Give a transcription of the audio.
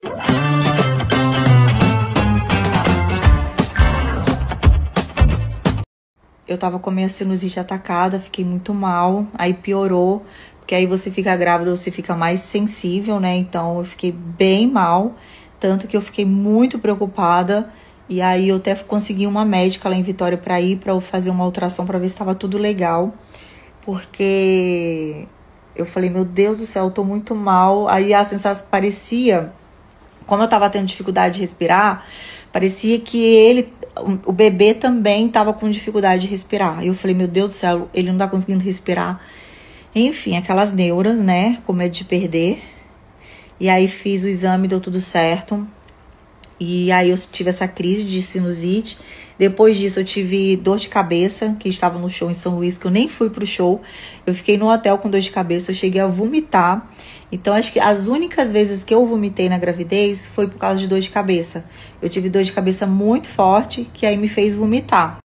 Eu tava com a minha sinusite atacada, fiquei muito mal, aí piorou, porque aí você fica grávida, você fica mais sensível, né? Então eu fiquei bem mal, tanto que eu fiquei muito preocupada, e aí eu até consegui uma médica lá em Vitória pra ir, pra eu fazer uma ultrassom pra ver se tava tudo legal, porque eu falei, meu Deus do céu, eu tô muito mal. Aí a sensação parecia, como eu tava tendo dificuldade de respirar, parecia que o bebê também tava com dificuldade de respirar. Aí eu falei, meu Deus do céu, ele não tá conseguindo respirar. Enfim, aquelas neuras, né, com medo de perder. E aí fiz o exame, deu tudo certo. E aí eu tive essa crise de sinusite. Depois disso eu tive dor de cabeça, que estava no show em São Luís, que eu nem fui pro show. Eu fiquei no hotel com dor de cabeça, eu cheguei a vomitar. Então acho que as únicas vezes que eu vomitei na gravidez foi por causa de dor de cabeça. Eu tive dor de cabeça muito forte, que aí me fez vomitar.